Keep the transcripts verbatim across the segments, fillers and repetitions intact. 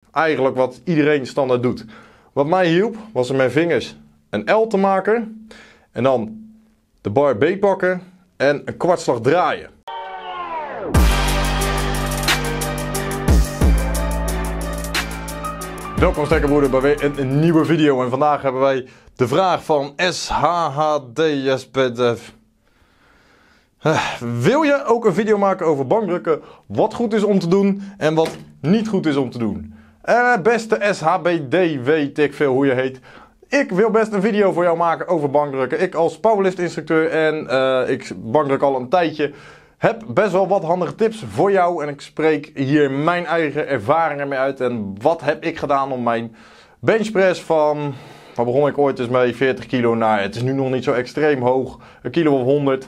Eigenlijk wat iedereen standaard doet. Wat mij hielp was in mijn vingers een L te maken. En dan de bar beetpakken en een kwartslag draaien. Welkom stekkerbroeder bij weer een, een nieuwe video. En vandaag hebben wij de vraag van S H H D S P D F. Uh, wil je ook een video maken over bankdrukken? Wat goed is om te doen en wat niet goed is om te doen? Uh, beste S H B D, weet ik veel hoe je heet. Ik wil best een video voor jou maken over bankdrukken. Ik als powerlift instructeur en uh, ik bankdruk al een tijdje. Heb best wel wat handige tips voor jou. En ik spreek hier mijn eigen ervaringen mee uit. En wat heb ik gedaan om mijn benchpress van... Waar begon ik ooit eens mee? veertig kilo naar... Het is nu nog niet zo extreem hoog. Een kilo of honderd.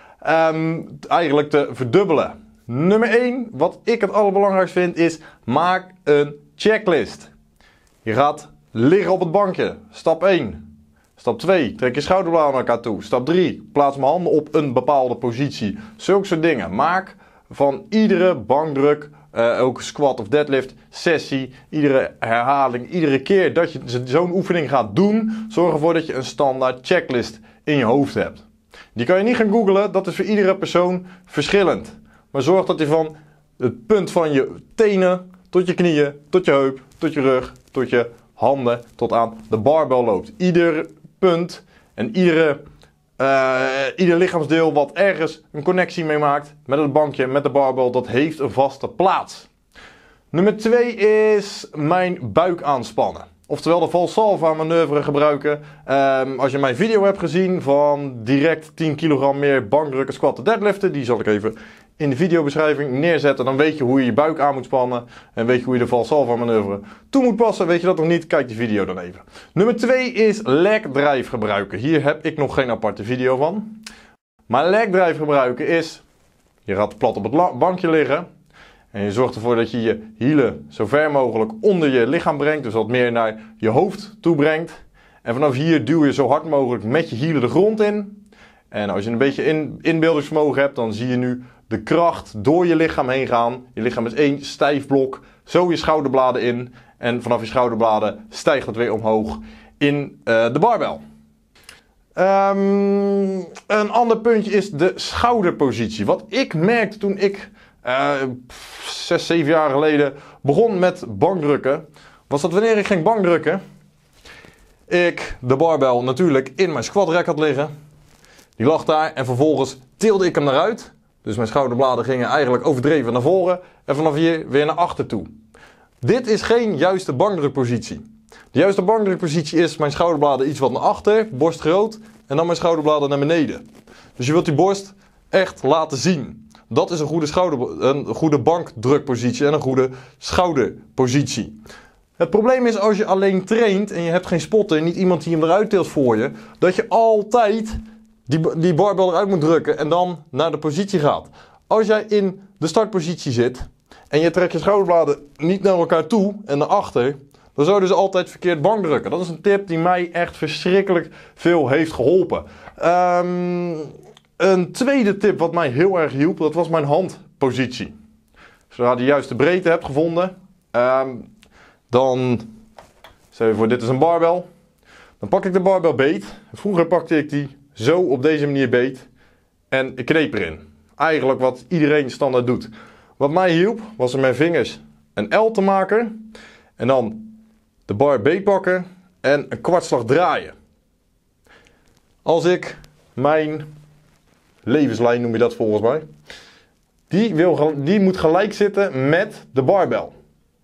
Um, eigenlijk te verdubbelen. Nummer één, wat ik het allerbelangrijkste vind, is maak een checklist. Je gaat liggen op het bankje. Stap één. Stap twee, trek je schouderbladen naar elkaar toe. Stap drie, plaats mijn handen op een bepaalde positie. Zulke soort dingen. Maak van iedere bankdruk, uh, ook squat of deadlift, sessie, iedere herhaling, iedere keer dat je zo'n oefening gaat doen, zorg ervoor dat je een standaard checklist in je hoofd hebt. Die kan je niet gaan googlen, dat is voor iedere persoon verschillend. Maar zorg dat je van het punt van je tenen tot je knieën, tot je heup, tot je rug, tot je handen, tot aan de barbel loopt. Ieder punt en iedere, uh, ieder lichaamsdeel wat ergens een connectie mee maakt met het bankje, met de barbel, dat heeft een vaste plaats. Nummer twee is mijn buik aanspannen. Oftewel de Valsalva manoeuvre gebruiken. Um, als je mijn video hebt gezien van direct tien kilogram meer bankdrukken, squatten, deadliften. Die zal ik even in de videobeschrijving neerzetten. Dan weet je hoe je je buik aan moet spannen. En weet je hoe je de Valsalva manoeuvre toe moet passen. Weet je dat nog niet? Kijk die video dan even. Nummer twee is leg drive gebruiken. Hier heb ik nog geen aparte video van. Maar leg drive gebruiken is... Je gaat plat op het bankje liggen. En je zorgt ervoor dat je je hielen zo ver mogelijk onder je lichaam brengt. Dus wat meer naar je hoofd toe brengt. En vanaf hier duw je zo hard mogelijk met je hielen de grond in. En als je een beetje in, inbeeldingsvermogen hebt, dan zie je nu de kracht door je lichaam heen gaan. Je lichaam is één stijf blok. Zo je schouderbladen in. En vanaf je schouderbladen stijgt het weer omhoog in uh, de barbel. Um, een ander puntje is de schouderpositie. Wat ik merkte toen ik... Uh, zes, zeven jaar geleden begon met bankdrukken, was dat wanneer ik ging bankdrukken, ik de barbel natuurlijk in mijn squat rack had liggen. Die lag daar en vervolgens tilde ik hem naar uit. Dus mijn schouderbladen gingen eigenlijk overdreven naar voren en vanaf hier weer naar achter toe. Dit is geen juiste bankdrukpositie. De juiste bankdrukpositie is mijn schouderbladen iets wat naar achter, borst groot en dan mijn schouderbladen naar beneden. Dus je wilt die borst echt laten zien. Dat is een goede, schouder, een goede bankdrukpositie en een goede schouderpositie. Het probleem is als je alleen traint en je hebt geen spotter, niet iemand die hem eruit tilt voor je, dat je altijd die, die barbel eruit moet drukken en dan naar de positie gaat. Als jij in de startpositie zit en je trekt je schouderbladen niet naar elkaar toe en naar achter, dan zou je dus altijd verkeerd bankdrukken. Dat is een tip die mij echt verschrikkelijk veel heeft geholpen. Um, Een tweede tip wat mij heel erg hielp, dat was mijn handpositie. Zodra je de juiste breedte hebt gevonden, um, dan, stel je voor dit is een barbel, dan pak ik de barbel beet. Vroeger pakte ik die zo op deze manier beet en ik kneep erin. Eigenlijk wat iedereen standaard doet. Wat mij hielp, was in mijn vingers een L te maken en dan de bar beet pakken en een kwartslag draaien. Als ik mijn... levenslijn noem je dat volgens mij. Die, wil, die moet gelijk zitten met de barbel.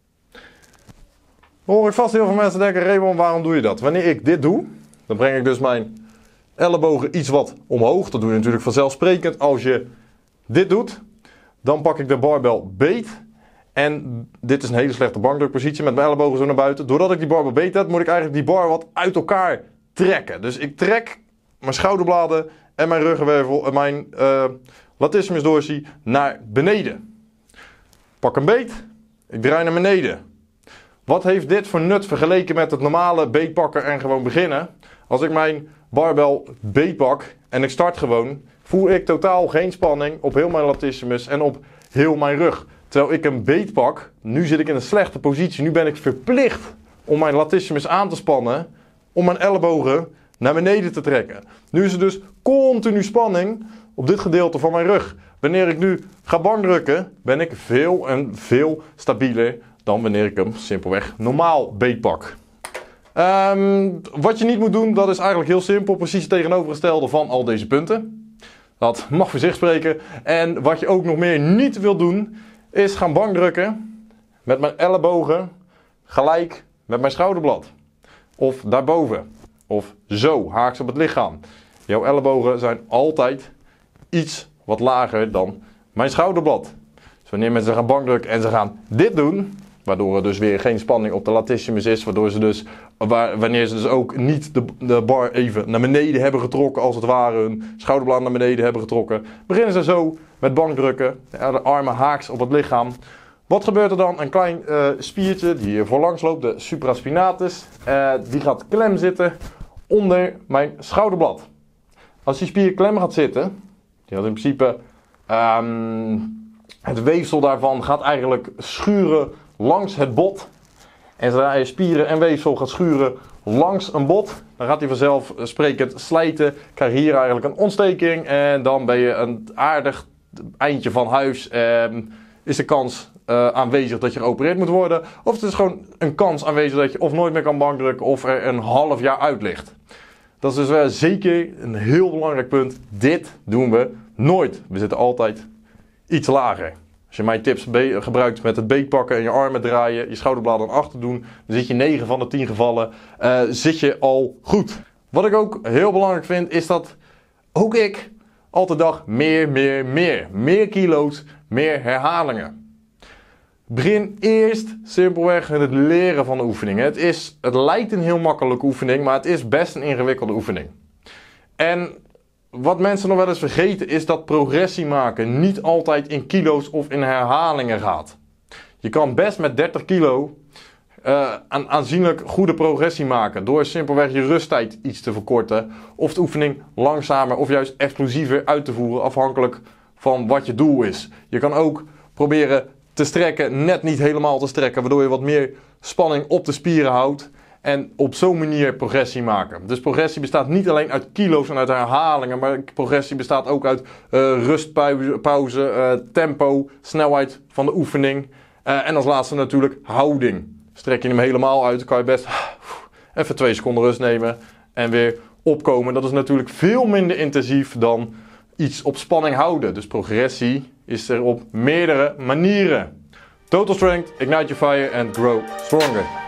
Dan hoor ik vast heel veel mensen denken, Raymond, waarom doe je dat? Wanneer ik dit doe, dan breng ik dus mijn ellebogen iets wat omhoog. Dat doe je natuurlijk vanzelfsprekend. Als je dit doet, dan pak ik de barbel beet. En dit is een hele slechte bankdrukpositie met mijn ellebogen zo naar buiten. Doordat ik die barbel beet heb, moet ik eigenlijk die bar wat uit elkaar trekken. Dus ik trek mijn schouderbladen en mijn ruggenwervel en mijn uh, latissimus dorsi naar beneden. Pak een beet. Ik draai naar beneden. Wat heeft dit voor nut vergeleken met het normale beetpakken en gewoon beginnen? Als ik mijn barbel beetpak en ik start gewoon, voel ik totaal geen spanning op heel mijn latissimus en op heel mijn rug. terwijl ik een beet pak. Nu zit ik in een slechte positie. Nu ben ik verplicht om mijn latissimus aan te spannen, om mijn ellebogen naar beneden te trekken. Nu is er dus continu spanning op dit gedeelte van mijn rug. Wanneer ik nu ga bankdrukken, ben ik veel en veel stabieler dan wanneer ik hem simpelweg normaal beetpak. Um, wat je niet moet doen, dat is eigenlijk heel simpel. Precies het tegenovergestelde van al deze punten. Dat mag voor zich spreken. En wat je ook nog meer niet wil doen, is gaan bankdrukken met mijn ellebogen gelijk met mijn schouderblad. Of daarboven. Of zo, haaks op het lichaam. Jouw ellebogen zijn altijd iets wat lager dan mijn schouderblad. Dus wanneer mensen gaan bankdrukken en ze gaan dit doen, waardoor er dus weer geen spanning op de latissimus is, waardoor ze dus, wanneer ze dus ook niet de, de bar even naar beneden hebben getrokken, als het ware hun schouderblad naar beneden hebben getrokken, beginnen ze zo met bankdrukken, de armen haaks op het lichaam. Wat gebeurt er dan? Een klein uh, spiertje die hier voorlangs loopt, de supraspinatus, uh, die gaat klem zitten onder mijn schouderblad. Als die spier klem gaat zitten, die had in principe um, het weefsel daarvan gaat eigenlijk schuren langs het bot. En zodra je spieren en weefsel gaat schuren langs een bot, dan gaat hij vanzelfsprekend slijten. Krijg je hier eigenlijk een ontsteking en dan ben je een aardig eindje van huis. Um, is de kans uh, aanwezig dat je geopereerd moet worden. Of het is gewoon een kans aanwezig dat je of nooit meer kan bankdrukken of er een half jaar uit ligt. Dat is dus wel zeker een heel belangrijk punt. Dit doen we nooit. We zitten altijd iets lager. Als je mijn tips gebruikt met het beetpakken en je armen draaien, je schouderbladen naar achter doen, dan zit je negen van de tien gevallen, uh, zit je al goed. Wat ik ook heel belangrijk vind, is dat ook ik altijd dag meer, meer, meer. Meer kilo's, meer herhalingen. Begin eerst simpelweg met het leren van de oefeningen. Het, is, het lijkt een heel makkelijke oefening, maar het is best een ingewikkelde oefening. En wat mensen nog wel eens vergeten is dat progressie maken niet altijd in kilo's of in herhalingen gaat. Je kan best met dertig kilo uh, een aanzienlijk goede progressie maken door simpelweg je rusttijd iets te verkorten of de oefening langzamer of juist explosiever uit te voeren afhankelijk van wat je doel is. Je kan ook proberen te strekken, net niet helemaal te strekken, waardoor je wat meer spanning op de spieren houdt. En op zo'n manier progressie maken. Dus progressie bestaat niet alleen uit kilo's en uit herhalingen, maar progressie bestaat ook uit uh, rustpauze, pauze, uh, tempo, snelheid van de oefening. Uh, en als laatste natuurlijk houding. Strek je hem helemaal uit, dan kan je best uh, even twee seconden rust nemen en weer opkomen. Dat is natuurlijk veel minder intensief dan iets op spanning houden. Dus progressie is er op meerdere manieren. Total Strength, Ignite Your Fire and Grow Stronger.